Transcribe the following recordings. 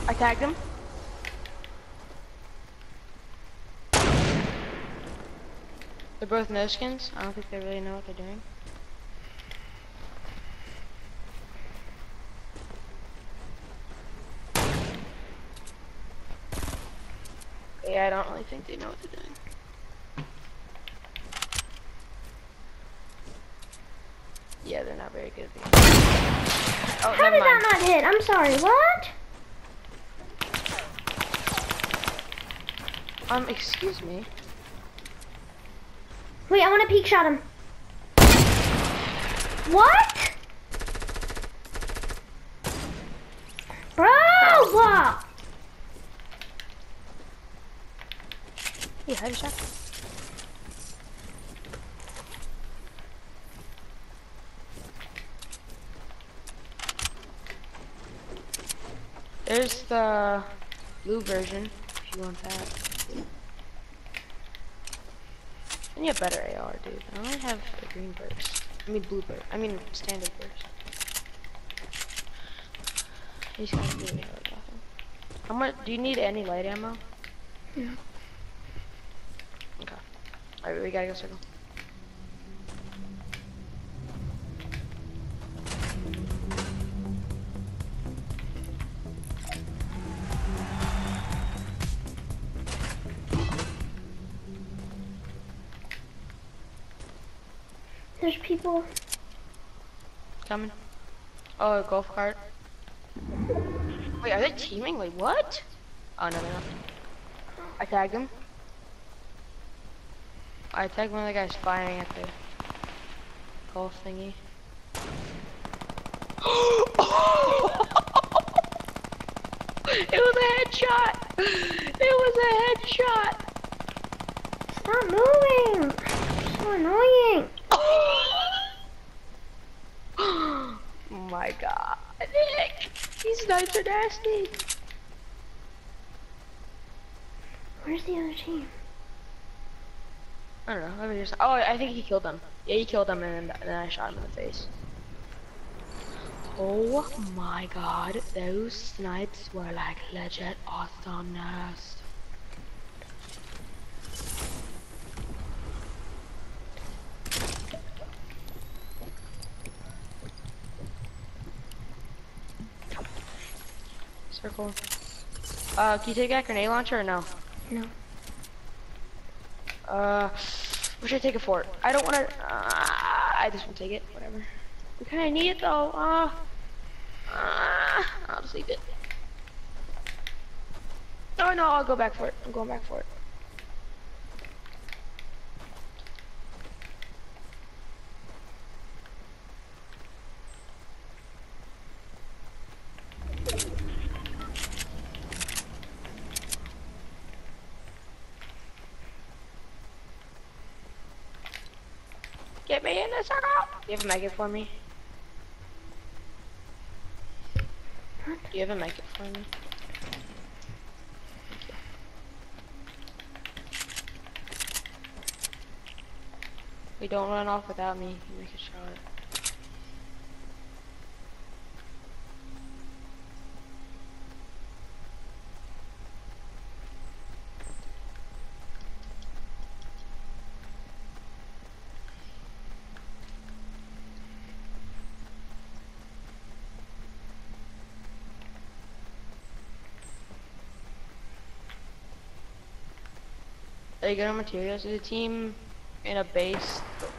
I tagged him. They're both no skins. I don't think they really know what they're doing. Yeah, I don't really think they know what they're doing. Yeah, they're not very good at the game. Oh, How did that not hit? I'm sorry, what? Excuse me. Wait, I want to peek shot him. What? Bro! Yeah, headshot. There's the blue version, if you want that. I need a better AR, dude. I only have the green burst. I mean blue burst. I mean standard burst. He's gonna do really nothing. How much? Do you need any light ammo? Yeah. Okay. Alright, we gotta go circle. There's people. Coming. Oh, a golf cart. Wait, are they teaming? Wait, what? Oh, no, they're not. I tagged him. I tagged one of the guys firing at the golf thingy. It was a headshot! It was a headshot! Stop moving! So annoying. Oh my god, Nick! These snipes are nasty! Where's the other team? I don't know, oh, I think he killed them. Yeah, he killed them and then I shot him in the face. Oh my god, those snipes were like legit awesomeness. Circle. Can you take that grenade launcher or no? No. Where should I take it for? I don't wanna, I just won't take it, whatever. We kinda need it though, I'll just leave it. Oh no, I'll go back for it. I'm going back for it. Get me in the circle! Do you have a maggot for me? What? Do you have a maggot for me? Wait, don't run off without me. You make a shot. Are you good on materials? There's a team in a base.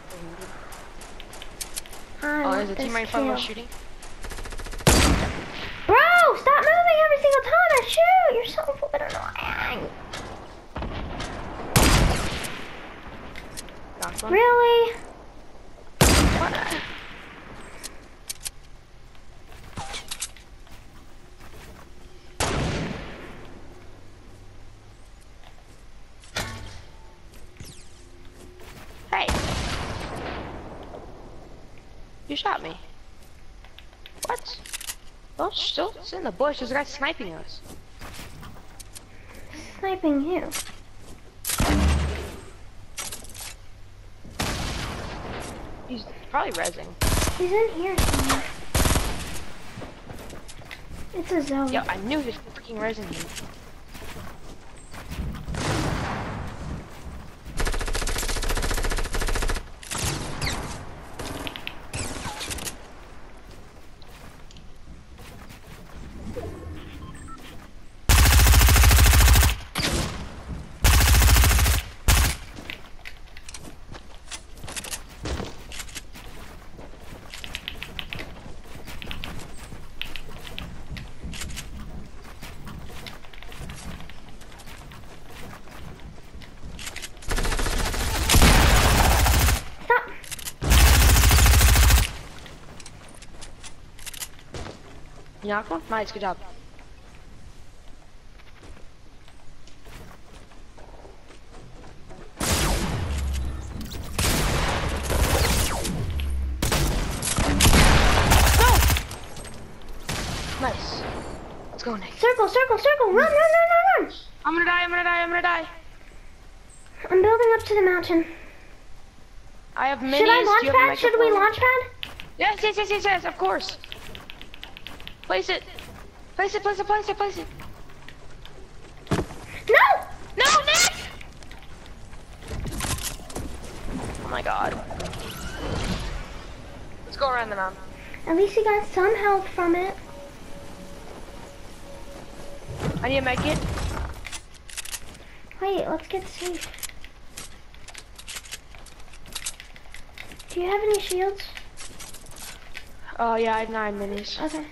Oh, there's a team right in front of us shooting. Bro, stop moving every single time I shoot! You're so flippin' annoying. Knocked one. Really? What? Hey! You shot me. What? Don't sit in the bush. There's a guy sniping us. Sniping you. He's probably rezzing. He's in here somewhere. It's a zone. Yo, I knew he was freaking resing me. Stop. You knocked one? Nice, good job. Nice. Let's go, Nick. Circle, circle, circle. Run, run, run, run, run. I'm gonna die, I'm gonna die, I'm gonna die. I'm building up to the mountain. I have minis. Should I Do launch you have a pad? Should we microphone? launch pad? Yes, yes, yes, yes, yes, of course. Place it. Place it, place it, place it, place it. No! No, Nick! Oh my god. Let's go around the mountain. At least you got some health from it. I need to make it. Wait, let's get safe. Do you have any shields? Oh yeah, I have 9 minis. Okay.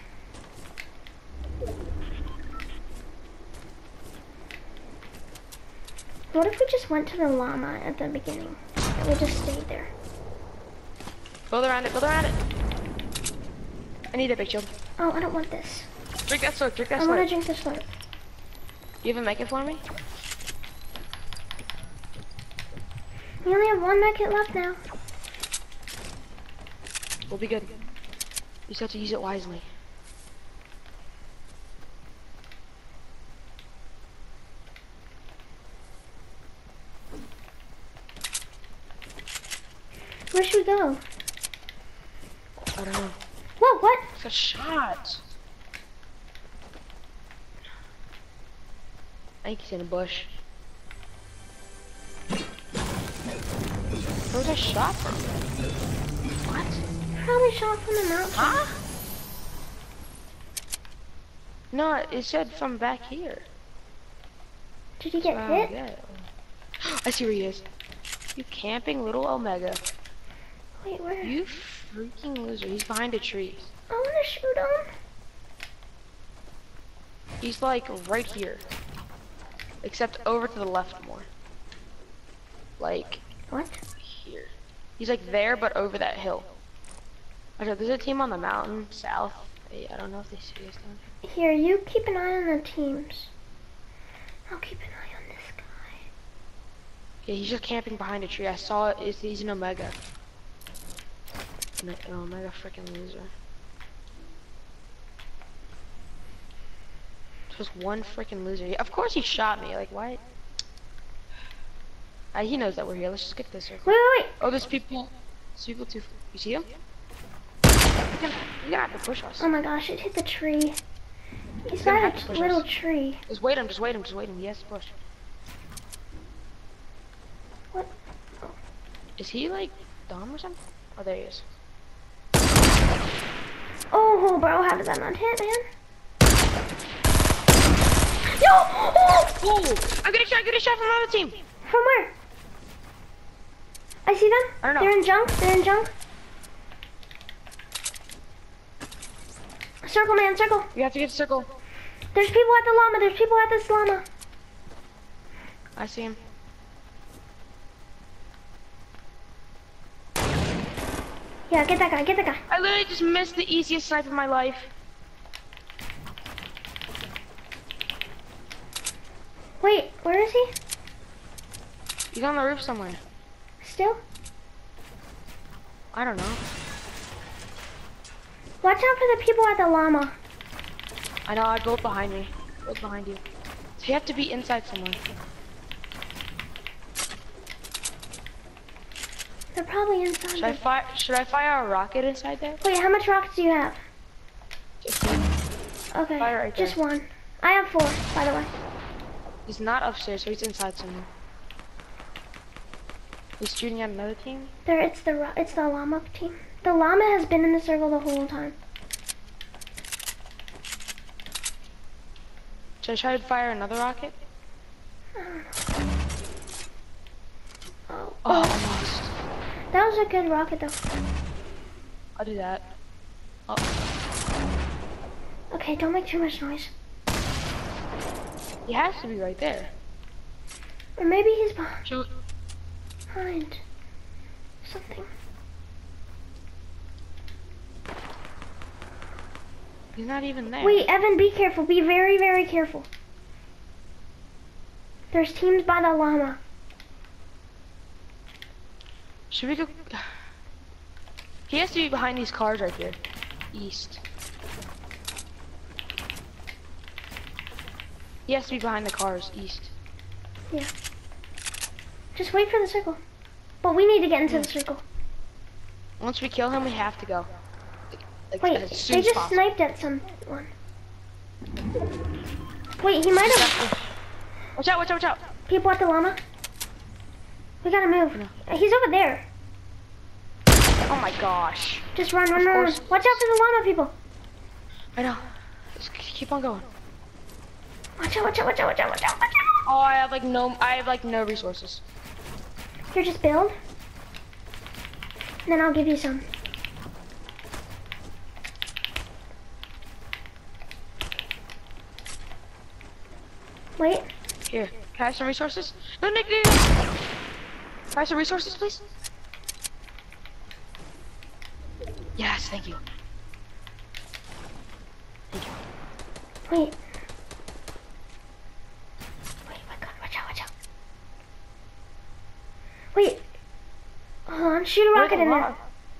What if we just went to the llama at the beginning? And we just stayed there. Build around it, build around it. I need a big shield. Oh, I don't want this. Drink that sword, drink that I want to sword. drink this water. You even make it for me? We only have 1 medkit left now. We'll be good. You just have to use it wisely. Where should we go? I don't know. Whoa, what? It's a shot. I think he's in a bush. Where's a shot from? What? Probably shot from the mountain. Huh? No, it said from back here. Did you get Oh, hit? yeah. I see where he is. You camping little Omega. Wait, where? You freaking loser. He's behind a tree. I want to shoot him. He's like right here. Except over to the left more. Like What? here. He's like there but over that hill. Okay, there's a team on the mountain south. Hey, I don't know if they see us down here. Here, you keep an eye on the teams. I'll keep an eye on this guy. Yeah, he's just camping behind a tree. I saw it. He's an Omega. An Omega freaking loser. Just one freaking loser. Yeah, of course he shot me. Like, why? He knows that we're here. Let's just get this circle. Wait, wait, wait. Oh, there's people. There's people too. You see him? You're gonna have to push us. Oh my gosh, it hit the tree. He's gonna got have to a push little us. tree. Just wait him. Just wait him. Just wait him. He has to push. What? Is he like dumb or something? Oh, there he is. Oh, bro, how did that not hit, man? No! Oh! Oh! I get a shot from another team. From where? I see them. I don't know. They're in junk. They're in junk. Circle, man, circle. You have to get a circle. There's people at the llama. There's people at this llama. I see him. Yeah, get that guy. Get that guy. I literally just missed the easiest snipe of my life. Wait, where is he? He's on the roof somewhere. Still? I don't know. Watch out for the people at the llama. I know. I built behind me. Built behind you. So you have to be inside somewhere. They're probably inside. Should I fire? Should I fire a rocket inside there? Wait, how much rockets do you have? 15. Okay, Fire right just there. one. I have 4, by the way. He's not upstairs, so he's inside somewhere. He's shooting at another team. There, it's the llama team. The llama has been in the circle the whole time. Should I try to fire another rocket? Oh, Oh, almost. that was a good rocket though. I'll do that. Oh, Okay, don't make too much noise. he has to be right there. Or maybe he's Shoot. behind something. He's not even there. Wait, Evan, be careful. Be very, very careful. There's teams by the llama. Should we go? He has to be behind these cars right here. East. He has to be behind the cars, east. Yeah. Just wait for the circle. But we need to get into the circle. Once we kill him, we have to go. Like, Wait, as soon they as just possible. sniped at someone. Wait, he might have... Watch out, watch out, watch out. People at the llama? We gotta move. He's over there. Oh my gosh. Just run, run, Of run. course. Watch out for the llama, people. I know. Just keep on going. Watch out, watch out, watch out, watch out, watch out, watch out. Oh, I have like no resources. Here, just build. And then I'll give you some. Wait. Here, can I have some resources? No, Nick, Nick, Nick. Can I have some resources, please? Yes, thank you. Thank you. Wait. Wait, my God, watch out, watch out. Wait. Hold on, shoot a rocket in there.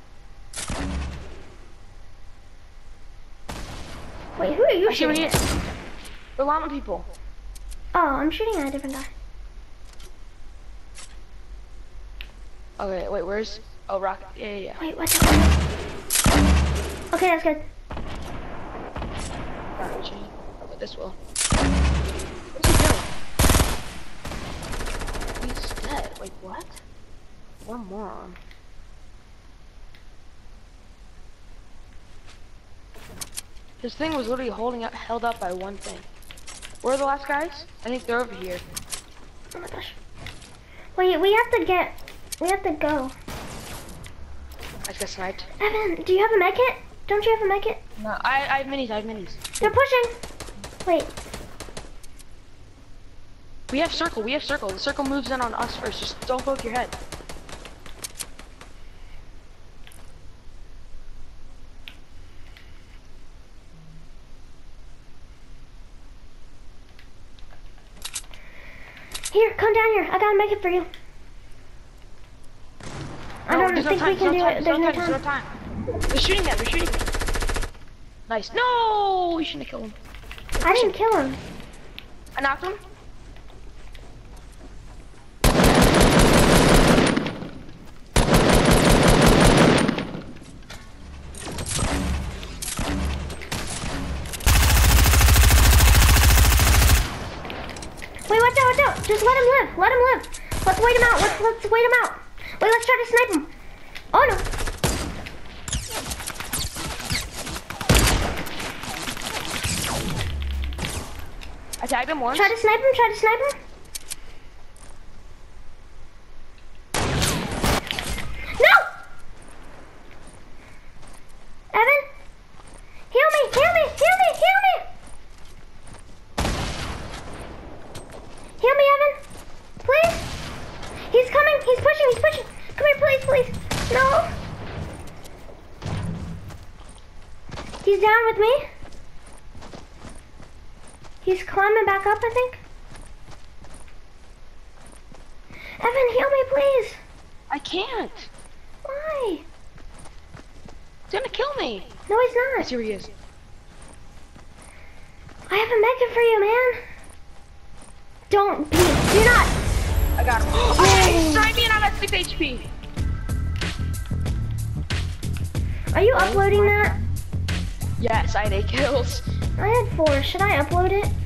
Wait, who are you I see what he shooting? is. The llama people. Oh, I'm shooting at a different guy. Okay, wait, where's... Oh, rocket. Yeah, yeah, yeah. Wait, watch out. Okay, that's good. Rocket chain. But this will. What's he doing? He's dead. Wait, what? What a moron. His thing was literally held up by one thing. Where are the last guys? I think they're over here. Oh my gosh. Wait, we have to go. I just got sniped. Evan, do you have a med kit? Don't you have a med kit? No, I have minis, I have minis. They're pushing. Wait, We have circle, we have circle. The circle moves in on us first. Just don't poke your head. here, come down here. I got a med kit for you. I don't there's no think time, we can do it. There's no There's no time. time. They're shooting them, they're shooting them. Nice. No, we shouldn't have killed him. I didn't kill him. I knocked him. Wait, watch out, watch out. Just let him live. Let him live. Let's wait him out. Let's wait him out. Wait, let's try to snipe him. Oh no. I tagged him once. Try to snipe him. Try to snipe him. No! Evan? Heal me! Heal me! Heal me! Heal me! Heal me, Evan! Please? He's coming! He's pushing! He's pushing! Come here, please, please! No! He's down with me. He's climbing back up, I think. Evan, heal me, please! I can't. Why? He's gonna kill me. No, he's I not. see where he is. I have a medkit for you, man. Don't be. Do not. I got him. Oh, he sniped me and I'm at 6 HP. Are you uploading that? Yes, I had 8 kills. I had 4. Should I upload it?